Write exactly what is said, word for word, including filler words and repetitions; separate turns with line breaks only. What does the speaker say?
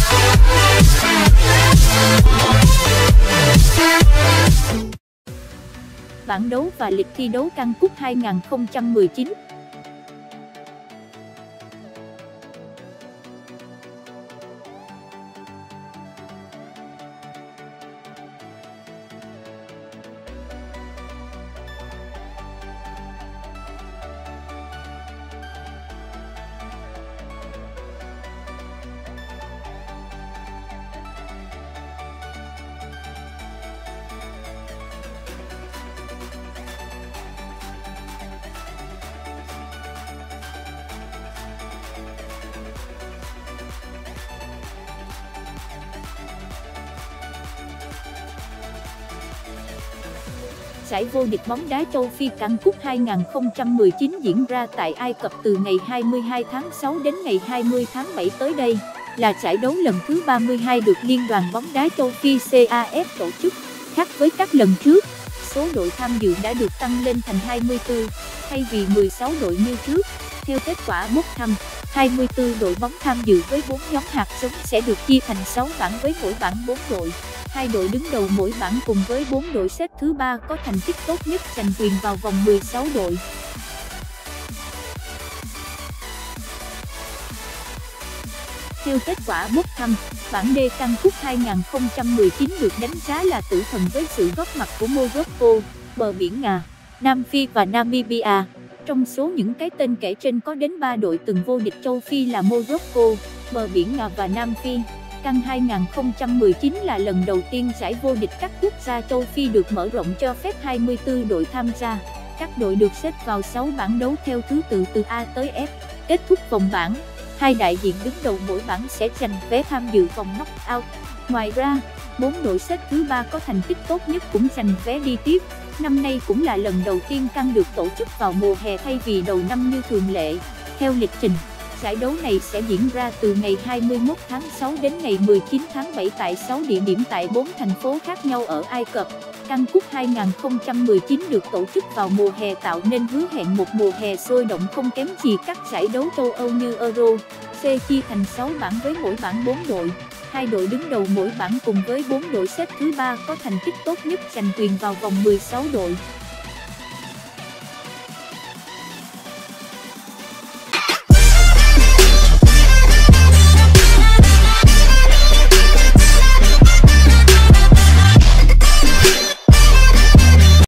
Bảng đấu và lịch thi đấu CAN Cup hai không một chín. Giải vô địch bóng đá châu Phi CAN Cup hai không một chín diễn ra tại Ai Cập từ ngày hai mươi hai tháng sáu đến ngày hai mươi tháng bảy tới đây, là giải đấu lần thứ ba mươi hai được Liên đoàn bóng đá châu Phi xê a ép tổ chức. Khác với các lần trước, số đội tham dự đã được tăng lên thành hai mươi tư, thay vì mười sáu đội như trước. Theo kết quả bốc thăm, hai mươi tư đội bóng tham dự với bốn nhóm hạt giống sẽ được chia thành sáu bảng với mỗi bảng bốn đội. Hai đội đứng đầu mỗi bảng cùng với bốn đội xếp thứ ba có thành tích tốt nhất giành quyền vào vòng mười sáu đội. Theo kết quả bốc thăm, bảng D CAN Cup hai không một chín được đánh giá là tử thần với sự góp mặt của Morocco, bờ biển Nga, Nam Phi và Namibia. Trong số những cái tên kể trên có đến ba đội từng vô địch châu Phi là Morocco, bờ biển Nga và Nam Phi. CAN hai không một chín là lần đầu tiên giải vô địch các quốc gia châu Phi được mở rộng cho phép hai mươi tư đội tham gia. Các đội được xếp vào sáu bảng đấu theo thứ tự từ A tới F. Kết thúc vòng bảng, hai đại diện đứng đầu mỗi bảng sẽ giành vé tham dự vòng knock-out. Ngoài ra, bốn đội xếp thứ ba có thành tích tốt nhất cũng giành vé đi tiếp. Năm nay cũng là lần đầu tiên CAN được tổ chức vào mùa hè thay vì đầu năm như thường lệ. Theo lịch trình, giải đấu này sẽ diễn ra từ ngày hai mươi mốt tháng sáu đến ngày mười chín tháng bảy tại sáu địa điểm tại bốn thành phố khác nhau ở Ai Cập. CAN Cup hai không một chín được tổ chức vào mùa hè tạo nên hứa hẹn một mùa hè sôi động không kém gì các giải đấu châu Âu như Euro. C chia thành sáu bảng với mỗi bảng bốn đội. Hai đội đứng đầu mỗi bảng cùng với bốn đội xếp thứ ba có thành tích tốt nhất giành quyền vào vòng mười sáu đội.